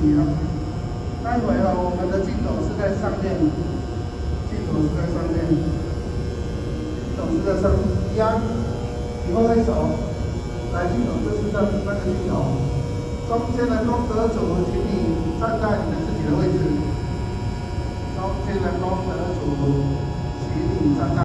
题了。待会我们的镜头是在上面，镜头是在上面，镜头是在上面，一样，以后挥手，来镜头就是这3个镜头，中间的功德主，请你站在你们自己的位置，中间的功德主，请你站在。